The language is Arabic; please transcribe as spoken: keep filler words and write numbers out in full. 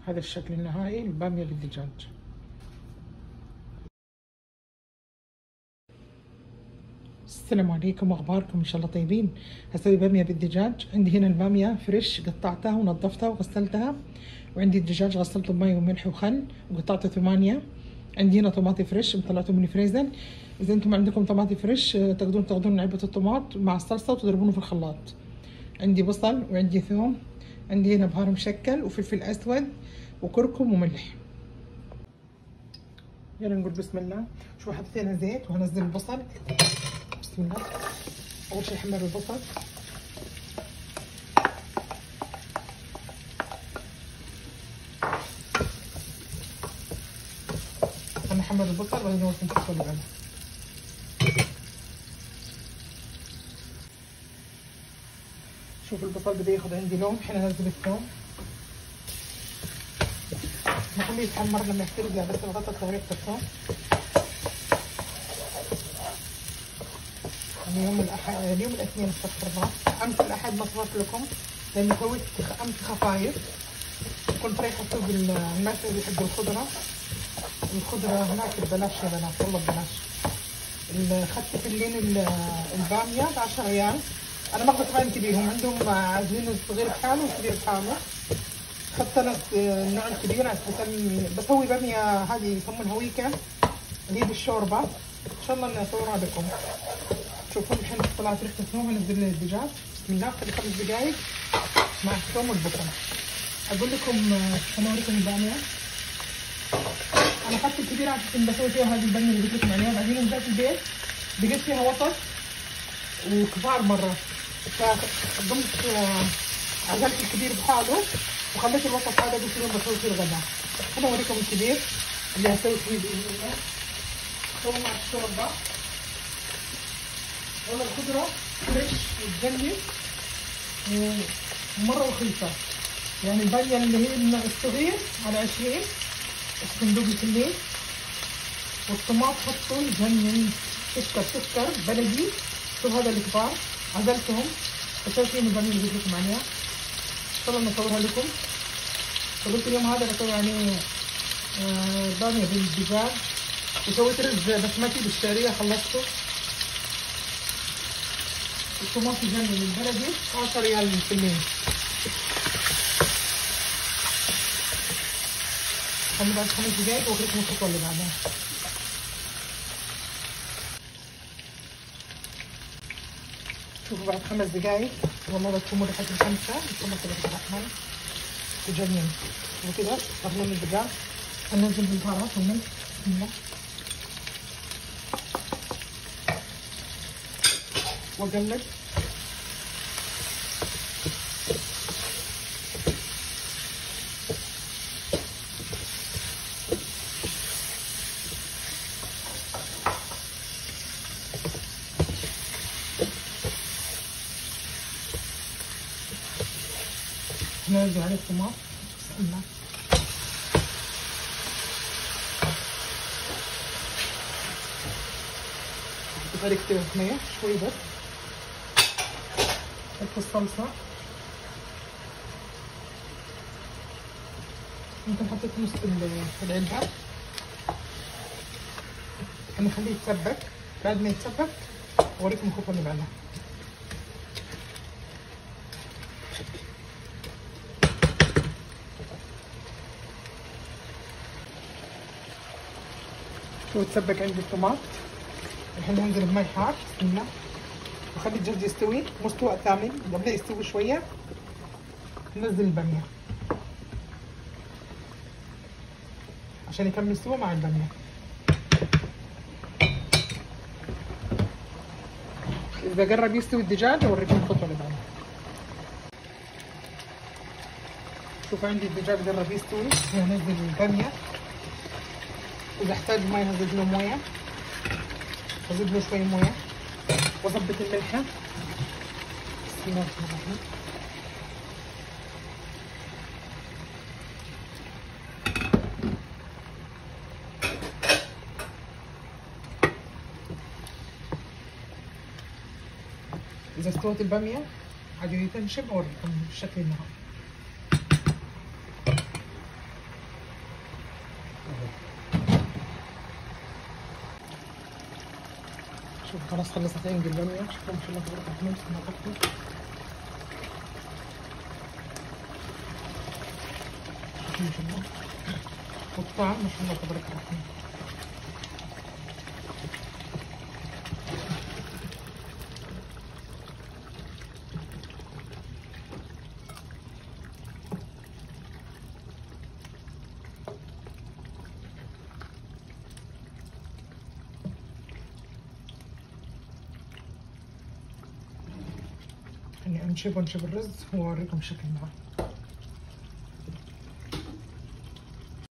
هذا الشكل النهائي البامية بالدجاج. السلام عليكم، واخباركم؟ ان شاء الله طيبين. هسوي باميه بالدجاج. عندي هنا الباميه فريش، قطعتها ونظفتها وغسلتها، وعندي الدجاج غسلته بمي وملح وخل وقطعته ثمانية. عندي هنا طماطم فريش طلعته من الفريزر. اذا انتم عندكم طماطم فريش تقدرون تاخذون علبه الطماط مع الصلصه وتضربونه في الخلاط. عندي بصل وعندي ثوم. عندي هنا بهار مشكل وفلفل اسود وكركم وملح. يلا نقول بسم الله. شو حطيت هنا زيت وهنزل البصل. بسم الله. اول شيء احمر البصل، انا احمر البصل وبعدين نوصل نحط اللي بعده. شوف البصل بده ياخذ عندي لون، الحين انزل الثوم، نخليه يتحمر لما يحترق بس الغطا تغريقة الثوم. اليوم الأحد اليوم الاثنين استغفر الله، امس الاحد ما صورت لكم لاني سويت امس خفايف، كنت رايحه اسوق الناس اللي يحبوا الخضره. الخضره هناك ببلاش يا بنات، والله ببلاش. اخذت فلين الباميه ب عشرة ريال. انا ما اخذت هاي الكبير، هم عندهم عازلين الصغير بحاله والكبير بحاله. اخذت انا النوع الكبير عشان بسوي باميه هذه يسمونها ويكا اللي هي بالشوربه، ان شاء الله اني اصورها لكم. شوفوا الحين طلعت ريحه الثوم، هنزل الدجاج. بسم الله. خلي خمس دقائق مع الثوم والبصل. اقول لكم انا اوريكم الباميه. انا اخذت الكبيره عشان بسوي فيها هذه الباميه اللي قلت لكم عليها. بعدين نزلت البيت لقيت فيها وسط وكبار مره، فقمت عزلت الكبير بحاله وخليت الوسط هذا قلت لهم بسوي فيه الغداء. انا اوريكم الكبير اللي هسوي فيه باذن الله. سوي مع الشوربه. والله الخضرة فريش وتجنن ومرة رخيصة، يعني البامية اللي هي الصغير على عشرين، الصندوق الكبير، والطماط حطوا يجنن. سكر سكر بلدي. شوف هذا الكبار عزلتهم بسوي فيهم البامية اللي قلت لكم عليها. ان شاء الله نصورها لكم. فقلت اليوم هذا بسوي يعني بامية بالدجاج، وسويت رز بسمتي بالشعرية خلصته. الطماط يجنن البلدي عشرة ريال الفلين. خلي بعد خمس دقايق واوريكم الخطوة اللي بعدها. شوفوا بعد خمس دقايق والله بتشموا ريحة الخمسة، بتشموا ريحة الرحمن تجنن. وكده اغلي الدجاج، انزل بالبهارات والملح. بسم الله. واقلب. ننزل عليه الطماط. بسم الله. بغير كتير مية شوي بس. حط الصلصة. ممكن حطيت نص العلبة. هنخليه يتسبك. بعد ما يتسبك اوريكم الخطوة اللي بعدها. شو تسبك عندي الطماط. الحين ننزل بمي حار. بسم الله. وخلي الدجاج يستوي مستوى كامل. قبل يستوي شويه ننزل الباميه عشان يكمل سوا مع الباميه. اذا قرب يستوي الدجاج اوريكم الخطوه اللي بعدها. شوفوا عندي الدجاج قرب يستوي، هنزل الباميه. اذا احتاج مي هزيد له مويه، هزيد له شوي مويه واظبط الملحه. بسم الله الرحمن الرحيم. اذا استوت الباميه عاد تنشف اوريكم الشكل النهائي. شوف خلاص خلصت عندي البامية، شوفوا ما شاء الله تبارك الرحمن ما طفت. ما شاء الله والطعم ما شاء الله تبارك الرحمن. يعني نشيب ونشيب الرز واوريكم شكل معه.